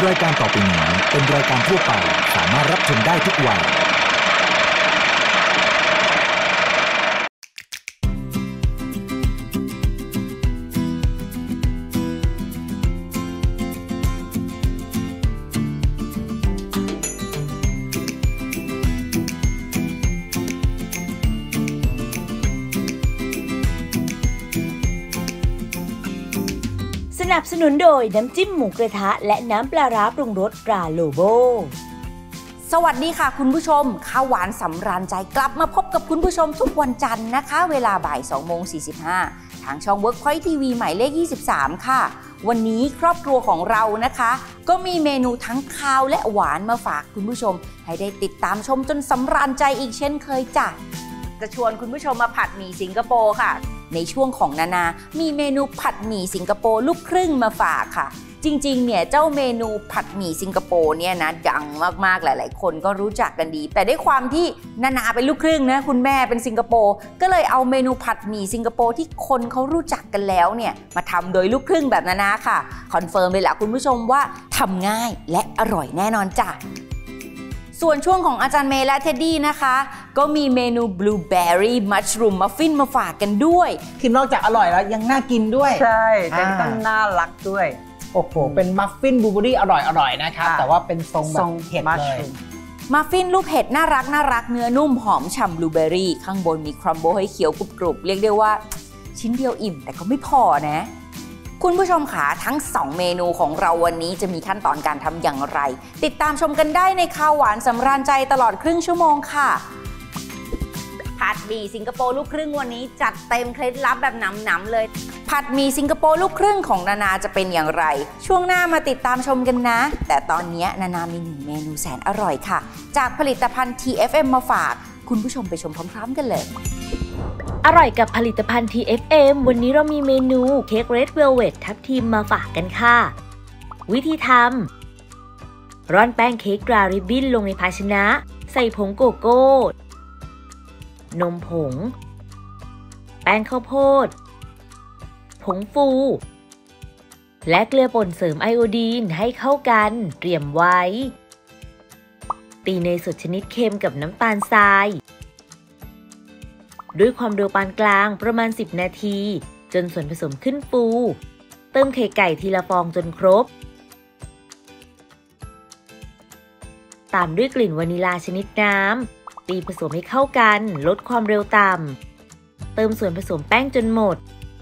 รายการต่อไปนี้เป็นรายการทั่วไปสามารถรับชมได้ทุกวัยสนับสนุนโดยน้ำจิ้มหมูกระทะและน้ำปลาร้าปรุงรสตราโลโบสวัสดีค่ะคุณผู้ชมข้าวหวานสำราญใจกลับมาพบกับคุณผู้ชมทุกวันจันทร์นะคะเวลาบ่าย 2:45 ทางช่อง Workpoint TV หมายเลข 23 ค่ะวันนี้ครอบครัวของเรานะคะก็มีเมนูทั้งคาวและหวานมาฝากคุณผู้ชมให้ได้ติดตามชมจนสำราญใจอีกเช่นเคยจ้ะจะชวนคุณผู้ชมมาผัดหมี่สิงคโปร์ค่ะในช่วงของนานามีเมนูผัดหมี่สิงคโปร์ลูกครึ่งมาฝากค่ะจริงๆเนี่ยเจ้าเมนูผัดหมี่สิงคโปร์เนี่ยนะดังมากๆหลายๆคนก็รู้จักกันดีแต่ด้วยความที่นานาเป็นลูกครึ่งนะคุณแม่เป็นสิงคโปร์ก็เลยเอาเมนูผัดหมี่สิงคโปร์ที่คนเขารู้จักกันแล้วเนี่ยมาทำโดยลูกครึ่งแบบนานาค่ะคอนเฟิร์มเลยล่ะคุณผู้ชมว่าทำง่ายและอร่อยแน่นอนจ้ะส่วนช่วงของอาจารย์เมย์และเท็ดดี้นะคะก็มีเมนูบลูเบอร์รี่มัชรูมมัฟฟินมาฝากกันด้วยคือนอกจากอร่อยแล้วยังน่ากินด้วยใช่แต่ต้องน่ารักด้วยโอ้โหเป็นมัฟฟินบลูเบอร์รี่อร่อยนะครับแต่ว่าเป็นทรงแบบเห็ดเลยมัฟฟินรูปเห็ดน่ารักเนื้อนุ่มหอมฉ่ำบลูเบอร์รี่ข้างบนมีครัมโบให้เคี้ยวกรุบๆเรียกได้ว่าชิ้นเดียวอิ่มแต่ก็ไม่พอนะคุณผู้ชมค่ะทั้ง2เมนูของเราวันนี้จะมีขั้นตอนการทำอย่างไรติดตามชมกันได้ในข้าวหวานสำราญใจตลอดครึ่งชั่วโมงค่ะผัดหมี่สิงคโปร์ลูกครึ่งวันนี้จัดเต็มเคล็ดลับแบบหนำๆเลยผัดหมี่สิงคโปร์ลูกครึ่งของนานาจะเป็นอย่างไรช่วงหน้ามาติดตามชมกันนะแต่ตอนนี้นานามี1เมนูแสนอร่อยค่ะจากผลิตภัณฑ์ TFM มาฝากคุณผู้ชมไปชมพร้อมๆกันเลยอร่อยกับผลิตภัณฑ์ TFM วันนี้เรามีเมนูเค้ก Red Velvet ทับทิมมาฝากกันค่ะวิธีทำร่อนแป้งเค้กกราริบบิ้นลงในภาชนะใส่ผงโกโก้นมผงแป้งข้าวโพดผงฟูและเกลือป่นเสริมไอโอดีนให้เข้ากันเตรียมไว้ตีเนยสดชนิดเค็มกับน้ำตาลทรายด้วยความเร็วปานกลางประมาณ10นาทีจนส่วนผสมขึ้นฟูเติมไข่ไก่ทีละฟองจนครบตามด้วยกลิ่นวานิลาชนิดน้ำตีผสมให้เข้ากันลดความเร็วต่ำเติมส่วนผสมแป้งจนหมด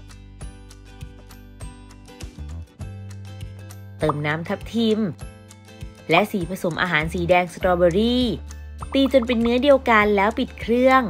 เติมน้ำทับทิมและสีผสมอาหารสีแดงสตรอเบอรี่ตีจนเป็นเนื้อเดียวกันแล้วปิดเครื่อง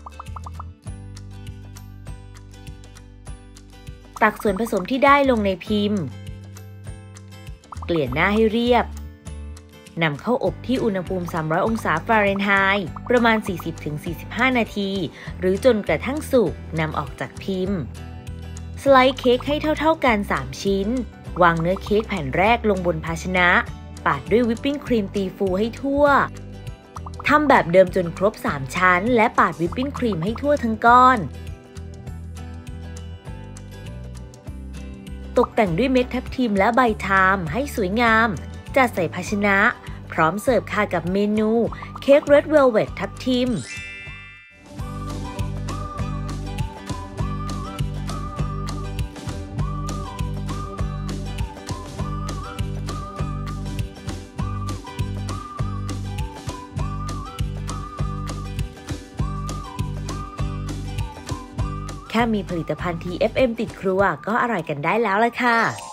ตักส่วนผสมที่ได้ลงในพิมพ์เกลี่ยหน้าให้เรียบนำเข้าอบที่อุณหภูมิ300องศาฟาเรนไฮต์ประมาณ 40-45 นาทีหรือจนกระทั่งสุกนำออกจากพิมพ์สไลด์เค้กให้เท่าๆกัน3ชิ้นวางเนื้อเค้กแผ่นแรกลงบนภาชนะปาดด้วยวิปปิ้งครีมตีฟูให้ทั่วทำแบบเดิมจนครบ3ชั้นและปาดวิปปิ้งครีมให้ทั่วทั้งก้อนตกแต่งด้วยเม็ดทับทิมและใบไทม์ให้สวยงามจัดใส่ภาชนะพร้อมเสิร์ฟค่ะกับเมนูเค้ก Red Velvet ทับทิมแค่มีผลิตภัณฑ์ TFM ติดครัวก็อร่อยกันได้แล้วล่ะค่ะ